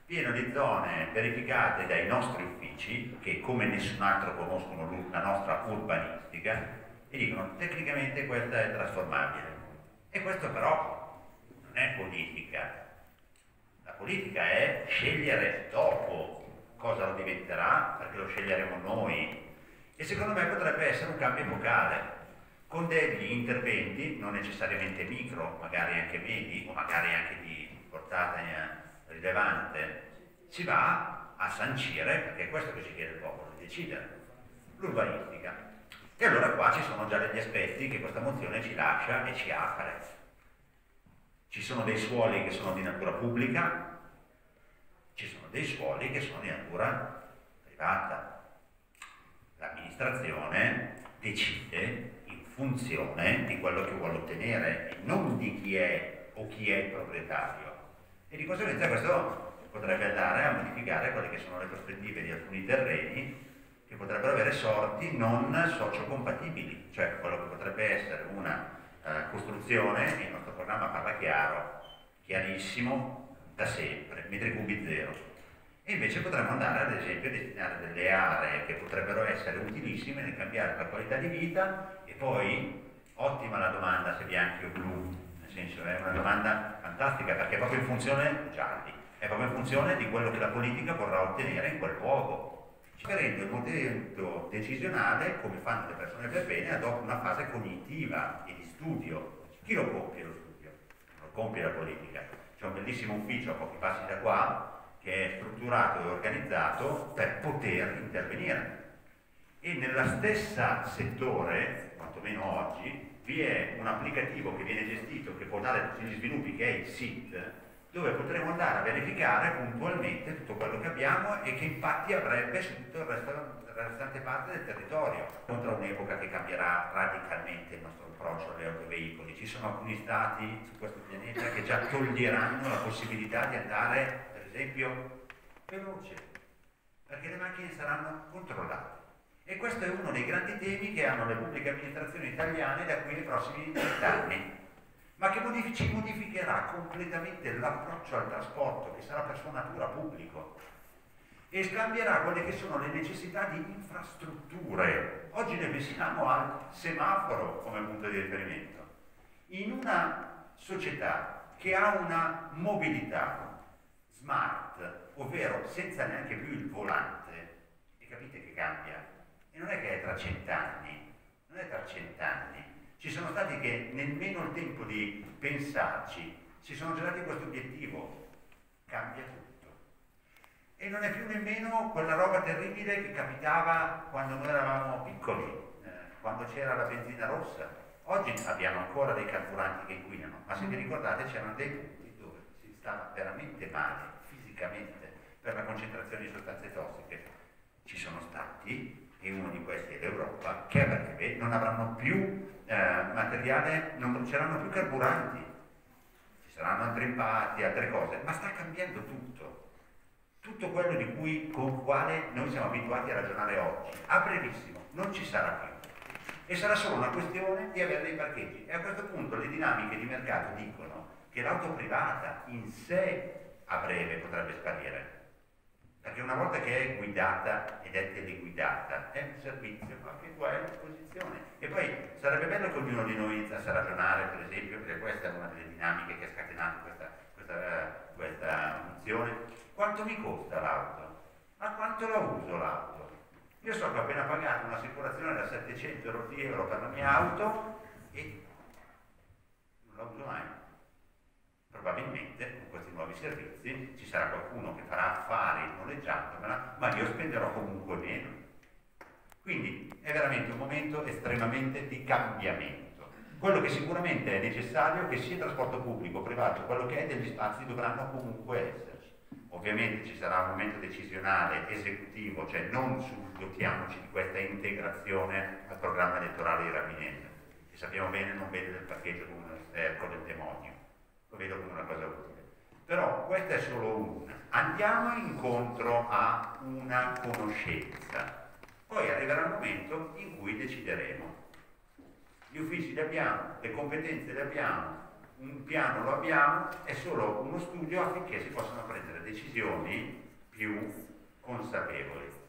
pieno di zone verificate dai nostri uffici, che come nessun altro conoscono la nostra urbanistica, e dicono tecnicamente questa è trasformabile. E questo però non è politica. La politica è scegliere dopo cosa lo diventerà, perché lo sceglieremo noi. E secondo me potrebbe essere un cambio epocale, con degli interventi, non necessariamente micro, magari anche medi, o magari anche di portata rilevante, si va a sancire, perché è questo che ci chiede il popolo, di decidere, l'urbanistica. E allora qua ci sono già degli aspetti che questa mozione ci lascia e ci apre. Ci sono dei suoli che sono di natura pubblica, ci sono dei suoli che sono di natura privata. L'amministrazione decide in funzione di quello che vuole ottenere e non di chi è o chi è il proprietario. E di conseguenza questo potrebbe andare a modificare quelle che sono le prospettive di alcuni terreni che potrebbero avere sorti non socio-compatibili, cioè quello che potrebbe essere una costruzione, il nostro programma parla chiaro, chiarissimo, da sempre, metri cubi zero. E invece potremmo andare ad esempio a destinare delle aree che potrebbero essere utilissime nel cambiare la qualità di vita. E poi, ottima la domanda se bianchi o blu, nel senso è una domanda fantastica perché è proprio in funzione, gialli, è proprio in funzione di quello che la politica vorrà ottenere in quel luogo. Rende il momento decisionale, come fanno le persone per bene, ad hoc una fase cognitiva e di studio. Chi lo compie lo studio? Lo compie la politica. C'è un bellissimo ufficio a pochi passi da qua che è strutturato e organizzato per poter intervenire. E nella stessa settore, quantomeno oggi, vi è un applicativo che viene gestito, che può dare tutti gli sviluppi, che è il SIT, dove potremo andare a verificare puntualmente tutto quello che abbiamo e che impatti avrebbe su tutta la restante parte del territorio. Contro un'epoca che cambierà radicalmente il nostro approccio agli autoveicoli. Ci sono alcuni stati su questo pianeta che già toglieranno la possibilità di andare, per esempio, veloce, perché le macchine saranno controllate. E questo è uno dei grandi temi che hanno le pubbliche amministrazioni italiane da qui ai prossimi 20 anni. Ma che ci modificherà completamente l'approccio al trasporto, che sarà per sua natura pubblico, e scambierà quelle che sono le necessità di infrastrutture. Oggi ne pensiamo al semaforo come punto di riferimento. In una società che ha una mobilità smart, ovvero senza neanche più il volante, e capite che cambia, e non è che è tra 100 anni, non è tra 100 anni. Ci sono stati che nemmeno il tempo di pensarci si sono già dati questo obiettivo, cambia tutto. E non è più nemmeno quella roba terribile che capitava quando noi eravamo piccoli, quando c'era la benzina rossa. Oggi abbiamo ancora dei carburanti che inquinano, ma se vi ricordate c'erano dei punti dove si stava veramente male, fisicamente, per la concentrazione di sostanze tossiche. Ci sono stati, e uno di questi è l'Europa, che perché non avranno più materiale, non bruceranno più carburanti, ci saranno altri impatti, altre cose, ma sta cambiando tutto quello con quale noi siamo abituati a ragionare oggi, a brevissimo, non ci sarà più, e sarà solo una questione di avere dei parcheggi. E a questo punto le dinamiche di mercato dicono che l'auto privata in sé a breve potrebbe sparire, perché una volta che è guidata ed è teleguidata è un servizio che tu hai a disposizione. E poi sarebbe bello che ognuno di noi iniziasse a ragionare, per esempio, perché questa è una delle dinamiche che ha scatenato questa mozione: quanto mi costa l'auto? Ma quanto la uso l'auto? Io so che ho appena pagato un'assicurazione da 700 euro per la mia auto e non la uso mai. Probabilmente con questi nuovi servizi ci sarà qualcuno che farà affari noleggiandomela, ma io spenderò comunque meno. Quindi è veramente un momento estremamente di cambiamento. Quello che sicuramente è necessario è che sia trasporto pubblico, privato, quello che è degli spazi dovranno comunque esserci. Ovviamente ci sarà un momento decisionale, esecutivo, cioè non dotiamoci di questa integrazione al programma elettorale di Rapinella, che sappiamo bene non vede del parcheggio come uno sterco del demonio. Lo vedo come una cosa utile. Però questa è solo una. Andiamo incontro a una conoscenza. Poi arriverà il momento in cui decideremo. Gli uffici li abbiamo, le competenze le abbiamo, un piano lo abbiamo, è solo uno studio affinché si possano prendere decisioni più consapevoli.